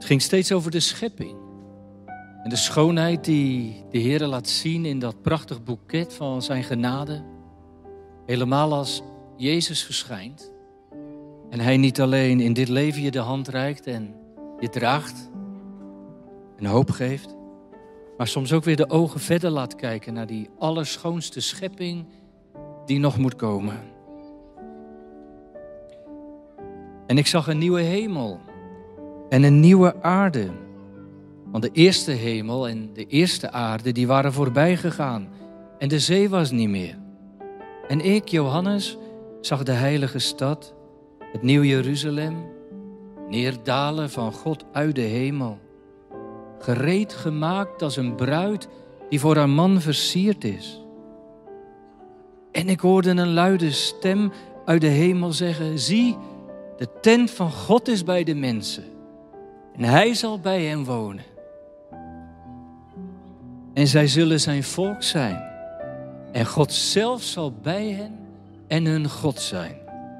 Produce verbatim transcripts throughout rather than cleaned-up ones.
ging steeds over de schepping. En de schoonheid die de Heer laat zien in dat prachtig boeket van zijn genade. Helemaal als Jezus verschijnt. En hij niet alleen in dit leven je de hand reikt en je draagt en hoop geeft. Maar soms ook weer de ogen verder laat kijken naar die allerschoonste schepping die nog moet komen. En ik zag een nieuwe hemel en een nieuwe aarde. Want de eerste hemel en de eerste aarde die waren voorbij gegaan. En de zee was niet meer. En ik, Johannes, zag de heilige stad, het nieuw Jeruzalem, neerdalen van God uit de hemel. Gereed gemaakt als een bruid die voor haar man versierd is. En ik hoorde een luide stem uit de hemel zeggen: zie, de tent van God is bij de mensen. En hij zal bij hen wonen. En zij zullen zijn volk zijn. En God zelf zal bij hen en hun God zijn.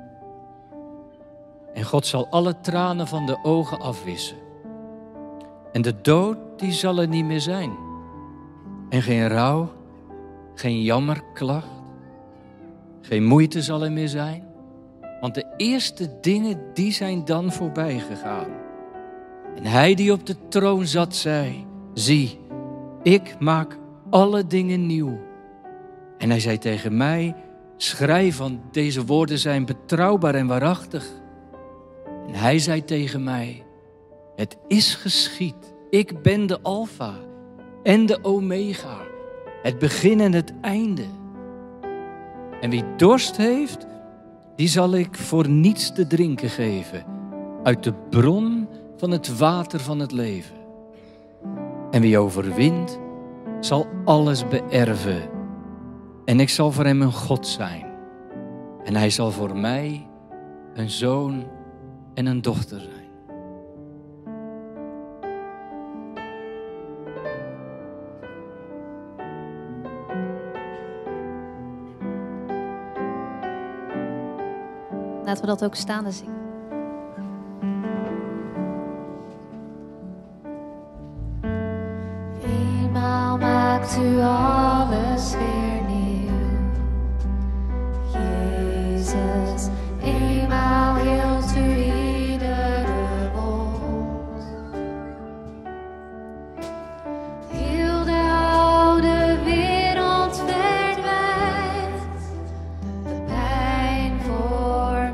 En God zal alle tranen van de ogen afwissen. En de dood, die zal er niet meer zijn. En geen rouw, geen jammerklacht, geen moeite zal er meer zijn. Want de eerste dingen, die zijn dan voorbij gegaan. En hij die op de troon zat, zei: zie, ik maak alle dingen nieuw. En hij zei tegen mij: schrijf, want deze woorden zijn betrouwbaar en waarachtig. En hij zei tegen mij: het is geschied. Ik ben de Alfa en de Omega, het begin en het einde. En wie dorst heeft, die zal ik voor niets te drinken geven uit de bron van het water van het leven. En wie overwint, zal alles beërven. En ik zal voor hem een God zijn. En hij zal voor mij een zoon en een dochter zijn. Laten we dat ook staande zingen. Eenmaal maakt u alles weer nieuw. Jezus, eenmaal hield u iedere wond. Heel de oude wereld verdwijnt, de pijn voorbij.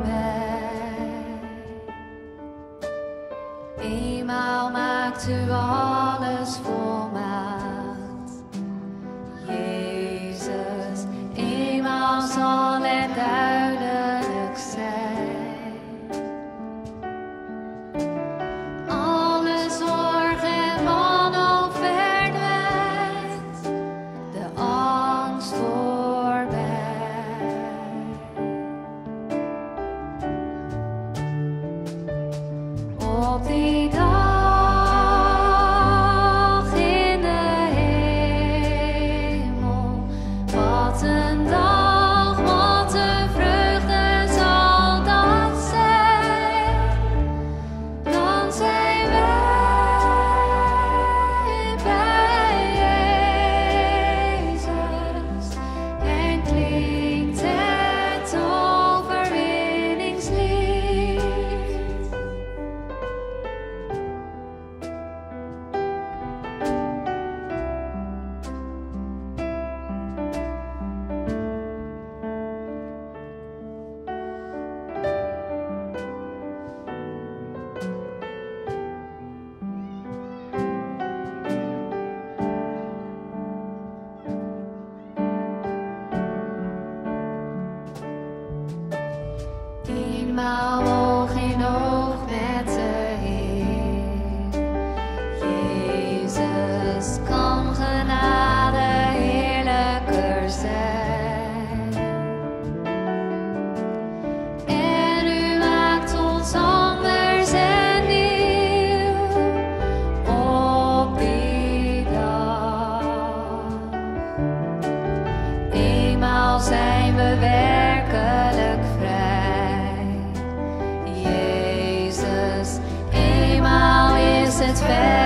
Eenmaal maakt u alles volmaakt. Jezus, eenmaal zal het duidelijk zijn. Alle zorg en wanhoop verdwijnt, de angst voorbij. Op die dag in de hemel, wat een dag, wat een vreugde zal dat zijn. Dan zijn wij bij Jezus en klinkt het overwinningslied. ver.